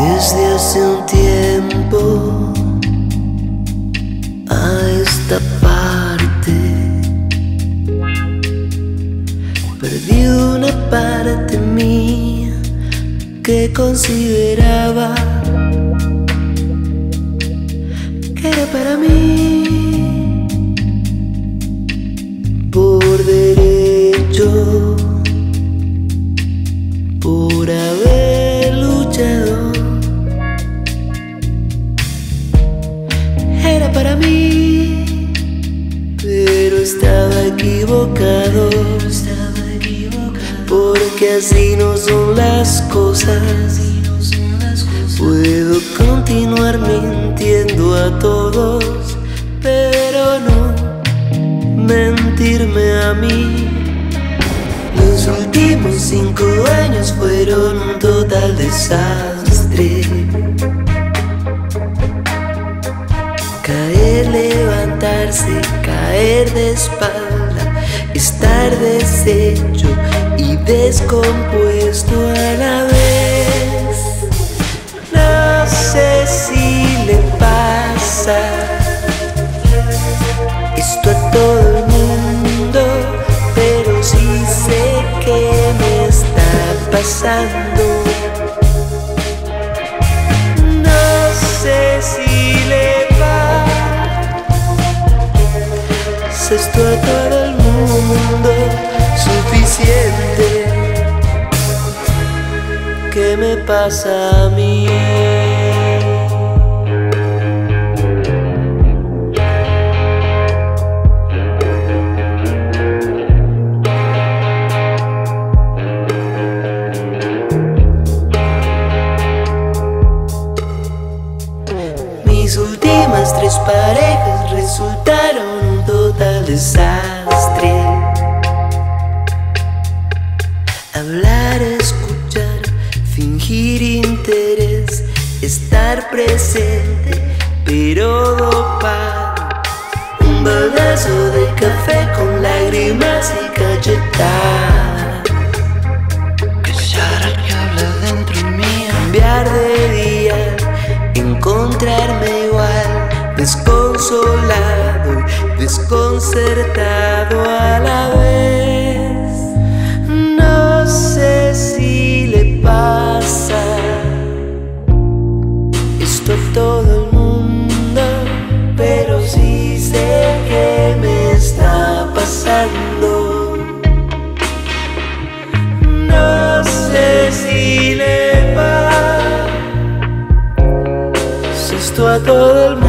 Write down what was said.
Desde hace un tiempo a esta parte perdí una parte mía que consideraba que era para mí por derecho, por haber luchado. Era para mí, pero estaba equivocado, porque así no son las cosas. Puedo continuar mintiendo a todos, pero no mentirme a mí. Los últimos 5 años fueron un total desastre. Caer, levantarse, caer de espalda, estar deshecho y descompuesto a la vez. No sé si le pasa esto a todo el mundo, pero sí sé que me está pasando. No sé si le pasa esto a todo el mundo, suficiente que me pasa a mí. Mis últimas 3 parejas resultaron un total desastre. Hablar, escuchar, fingir interés, estar presente pero dopado. Un baldazo de café con lágrimas y cachetadas. Callar al que habla dentro mío. Cambiar de día, encontrarme igual, desconsolado y desconcertado a la vez. No sé si le pasa esto a todo el mundo, pero sí sé que me está pasando. No sé si le pasa esto a todo el mundo,